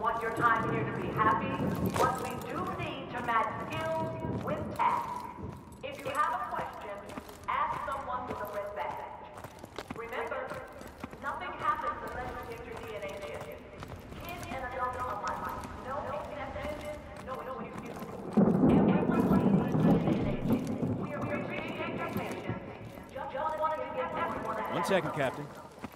want your time here to be happy, but we do need to match skills with tasks. If you have a question, ask someone with a red badge. Remember, nothing happens unless you get your DNA chip. Kids and adults alike. No exceptions, no excuses. Everyone needs a DNA chip. We appreciate your patience. Just wanted to get everyone a 1 second, Captain.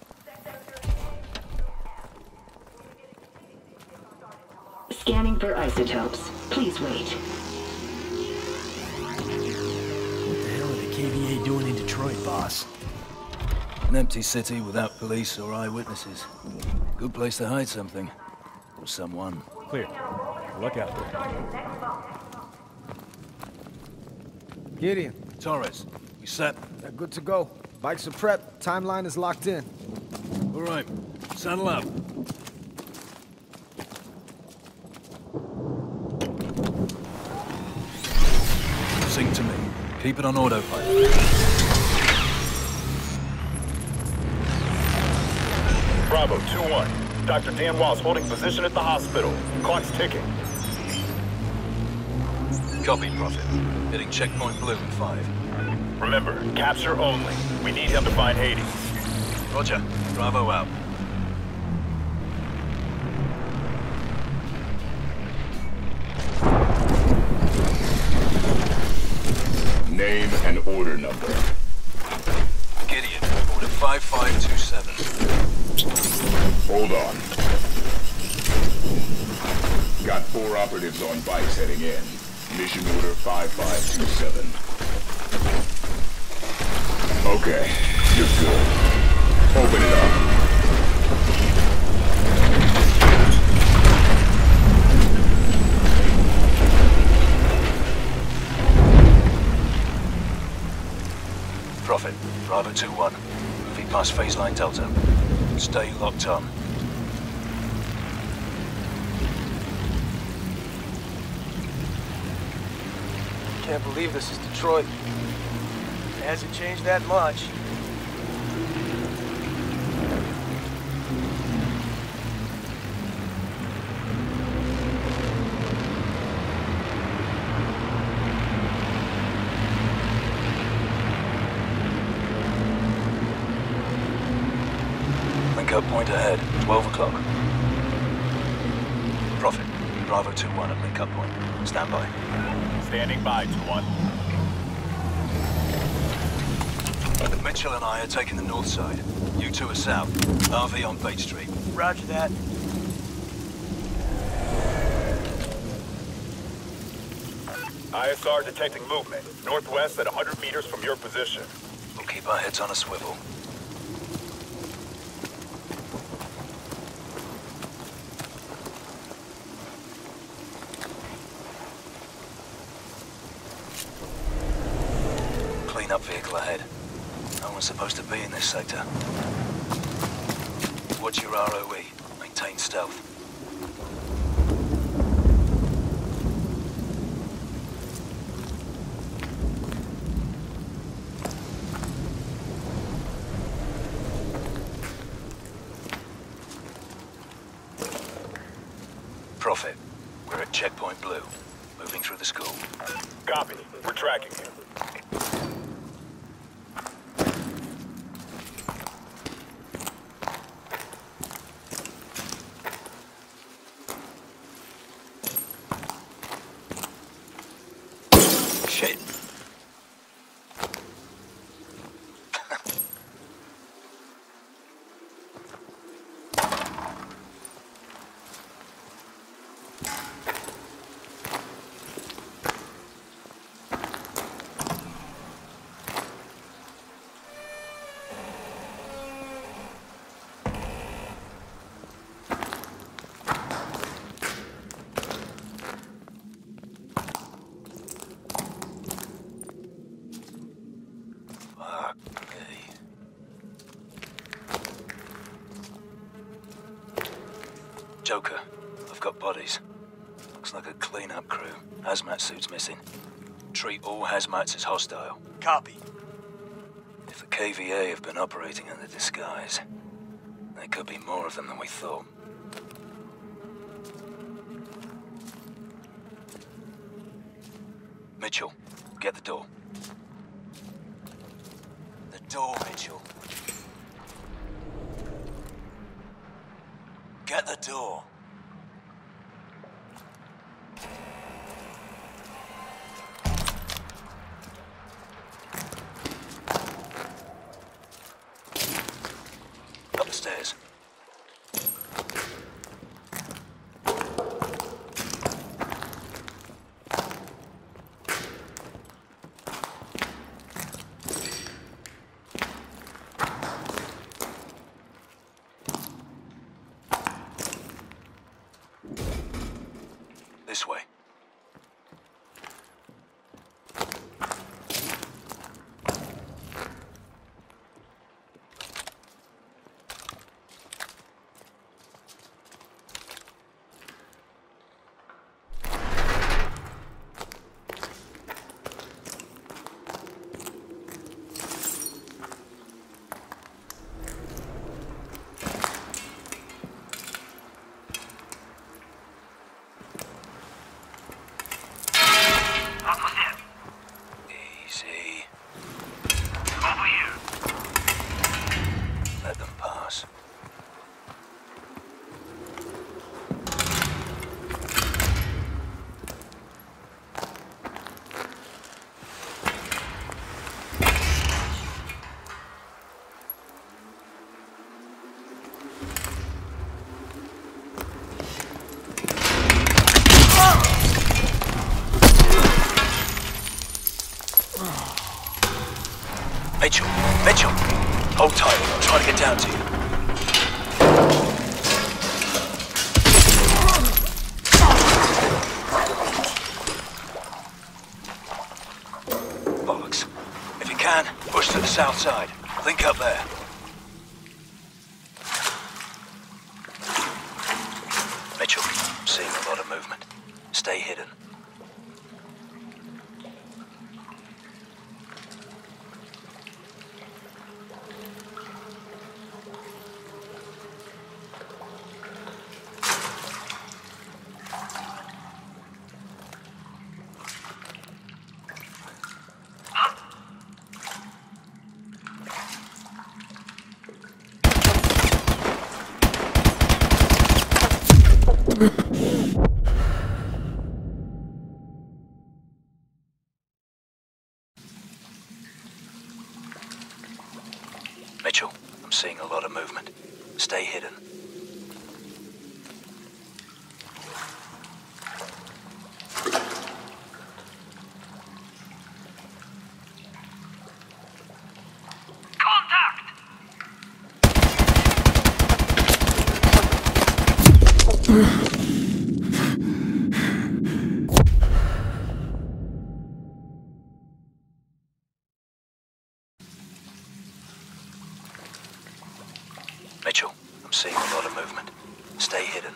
Scanning for isotopes. Please wait. What the hell are the KVA doing in Detroit, boss? An empty city without police or eyewitnesses. Good place to hide something. Or someone. Clear. Look out. Gideon, Torres, we set? good to go. Bikes are prepped. Timeline is locked in. All right. Saddle up. Sync to me. Keep it on autopilot. Bravo, 2-1. Dr. Dan Walsh holding position at the hospital. Clock's ticking. Copy, Prophet. Hitting checkpoint blue in 5. Remember, capture only. We need him to find Hades. Roger. Bravo out. Name and order number. Gideon, order 5527. Hold on. Got 4 operatives on bikes heading in. Mission order 5527. Okay, you're good. Open it up. Prophet, Bravo 2-1. Moving past phase line Delta. Stay locked on. Can't believe this is Detroit. It hasn't changed that much. Link-up point ahead, 12 o'clock. Prophet, Bravo 2-1 at link-up point. Stand by. Standing by, 2-1. Mitchell and I are taking the north side. You two are south. RV on Bait Street. Roger that. ISR detecting movement. Northwest at 100 meters from your position. We'll keep our heads on a swivel. Clean-up vehicle ahead. No one's supposed to be in this sector. Watch your ROE. Maintain stealth. Prophet, we're at checkpoint blue. Moving through the school. Copy. We're tracking you. Shit. Joker, I've got bodies. Looks like a clean-up crew. Hazmat suits missing. Treat all hazmats as hostile. Copy. If the KVA have been operating under disguise, there could be more of them than we thought. Get the door. The door, Mitchell. Get the door. Up the stairs. This way. Easy. Over here. Let them pass. Mitchell! Mitchell! Hold tight. I'm trying to get down to you. Bollocks. If you can, push to the south side. Link up there. Mitchell, I'm seeing a lot of movement. Stay hidden. Mitchell, I'm seeing a lot of movement. Stay hidden. Mitchell, I'm seeing a lot of movement. Stay hidden.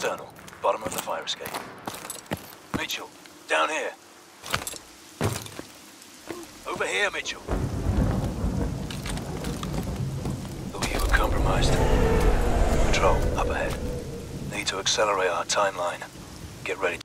External, bottom of the fire escape. Mitchell, down here. Over here, Mitchell. Thought you were compromised. Patrol, up ahead. Need to accelerate our timeline. Get ready to